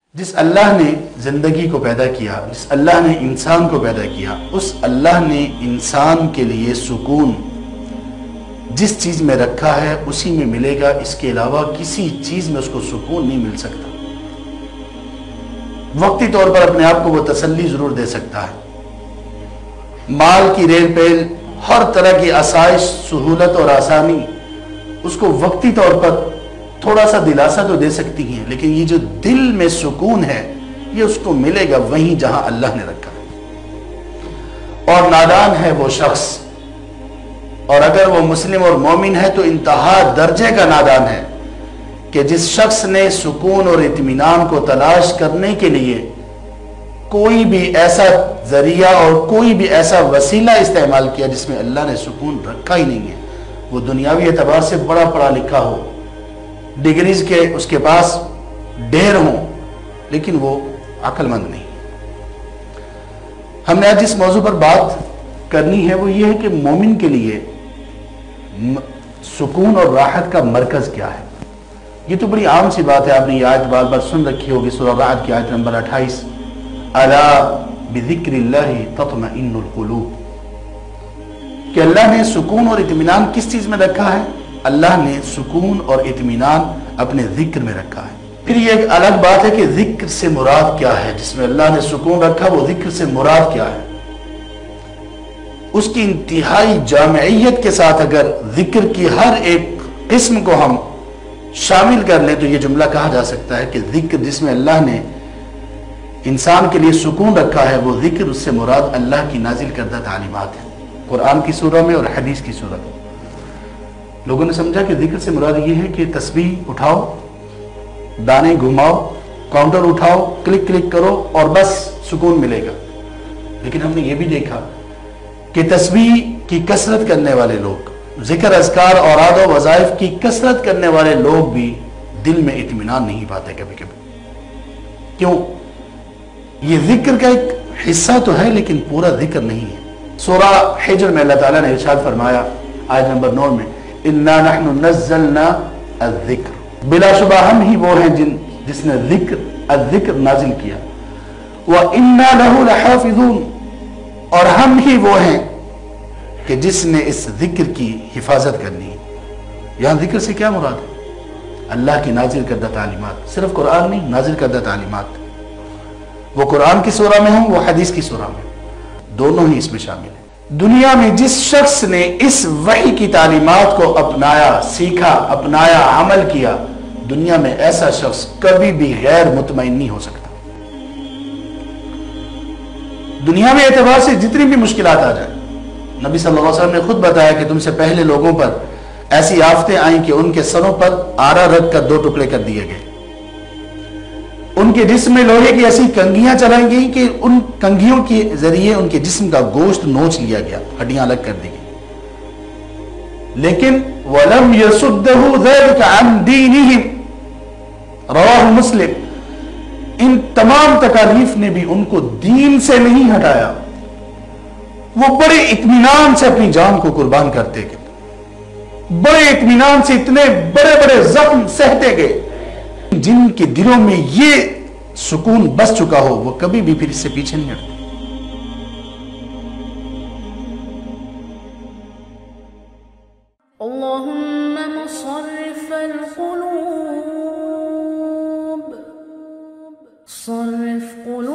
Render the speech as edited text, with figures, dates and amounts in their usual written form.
جس اللہ نے زندگی کو پیدا کیا، جس اللہ نے انسان کو پیدا کیا، اس اللہ نے انسان کے لیے سکون جس چیز میں رکھا ہے اسی میں ملے گا، اس کے علاوہ کسی چیز میں اس کو سکون نہیں مل سکتا۔ وقتی طور پر اپنے آپ کو وہ تسلی ضرور دے سکتا ہے، مال کی ریل پیل، ہر طرح کی آسائش، سہولت اور آسانی اس کو وقتی طور پر تھوڑا سا دلاسا تو دے سکتی ہیں، لیکن یہ جو دل میں سکون ہے یہ اس کو ملے گا وہیں جہاں اللہ نے رکھا ہے۔ اور نادان ہے وہ شخص، اور اگر وہ مسلم اور مومن ہے تو انتہا درجے کا نادان ہے کہ جس شخص نے سکون اور اطمینان کو تلاش کرنے کے لیے کوئی بھی ایسا ذریعہ اور کوئی بھی ایسا وسیلہ استعمال کیا جس میں اللہ نے سکون رکھا ہی نہیں ہے۔ وہ دنیاوی اعتبار سے بڑا پڑھا لکھا ہو، ڈگریز کے اس کے پاس ڈھیر ہوں، لیکن وہ عقل مند نہیں۔ ہم نے آج جس موضوع پر بات کرنی ہے وہ یہ ہے کہ مومن کے لیے سکون اور راحت کا مرکز کیا ہے۔ یہ تو بڑی عام سی بات ہے، آپ نے یہ آیت بار بار سن رکھی ہوگی، سورہ رعد کی آیت نمبر 28، الا بذکر اللہ تطمئن القلوب، کہ اللہ نے سکون اور اطمینان کس چیز میں رکھا ہے؟ اللہ نے سکون اور اطمینان اپنے ذکر میں رکھا ہے۔ پھر یہ ایک الگ بات ہے کہ ذکر سے مراد کیا ہے، جس میں اللہ نے سکون رکھا وہ ذکر سے مراد کیا ہے۔ اس کی انتہائی جامعیت کے ساتھ اگر ذکر کی ہر ایک قسم کو ہم شامل کر لیں تو یہ جملہ کہا جا سکتا ہے کہ ذکر جس میں اللہ نے انسان کے لیے سکون رکھا ہے وہ ذکر، اس سے مراد اللہ کی نازل کردہ تعلیمات ہیں، قرآن کی سورہ میں اور حدیث کی سورہ میں۔ لوگوں نے سمجھا کہ ذکر سے مراد یہ ہے کہ تسبیح اٹھاؤ، دانے گھماؤ، کاؤنٹر اٹھاؤ، کلک کلک کرو اور بس سکون ملے گا۔ لیکن ہم نے یہ بھی دیکھا کہ تسبیح کی کثرت کرنے والے لوگ، ذکر اذکار اوراد و وظائف کی کثرت کرنے والے لوگ بھی دل میں اطمینان نہیں پاتے کبھی کبھی۔ کیوں؟ یہ ذکر کا ایک حصہ تو ہے لیکن پورا ذکر نہیں ہے۔ سورہ حجر میں اللہ تعالیٰ نے ارشاد فرمایا آیت نمبر 9 میں، اِنَّا نَحْنُ نَزَّلْنَا الذِّكْرَ، بلا شبہ ہم ہی وہ ہیں جس نے الذکر نازل کیا، وَإِنَّا لَهُ لَحَافِظُونَ، اور ہم ہی وہ ہیں کہ جس نے اس ذکر کی حفاظت کرنی ہے۔ یہاں ذکر سے کیا مراد ہے؟ اللہ کی نازل کردہ تعلیمات، صرف قرآن نہیں، نازل کردہ تعلیمات، وہ قرآن کی سورہ میں ہوں وہ حدیث کی سورہ میں، دونوں ہی اس میں شامل ہیں۔ دنیا میں جس شخص نے اس وحی کی تعلیمات کو اپنایا، سیکھا، اپنایا، عمل کیا، دنیا میں ایسا شخص کبھی بھی غیر مطمئن نہیں ہو سکتا۔ دنیا میں اعتبار سے جتنی بھی مشکلات آ جائیں، نبی صلی اللہ علیہ وسلم نے خود بتایا کہ تم سے پہلے لوگوں پر ایسی آفتیں آئیں کہ ان کے سروں پر آرا رکھ کر 2 ٹکڑے کر دیے گئے، ان کے جسم میں لوہے کی ایسی کنگھیاں چلائی گئیں کہ ان کنگھیوں کے ذریعے ان کے جسم کا گوشت نوچ لیا گیا، ہڈیاں الگ کر دی گئی، لیکن وَلَمْ يَسُدَّهُ ذَلِكَ عَنْ دِينِهِمْ، رواہ مسلم، ان تمام تکالیف نے بھی ان کو دین سے نہیں ہٹایا، وہ بڑے اطمینان سے اپنی جان کو قربان کرتے گئے، بڑے اطمینان سے اتنے بڑے بڑے زخم سہتے گئے۔ جن کے دلوں میں یہ سکون بس چکا ہو وہ کبھی بھی پھر اس سے پیچھے نہیں ہٹتے۔ اللهم مصرف القلوب صرف قلوب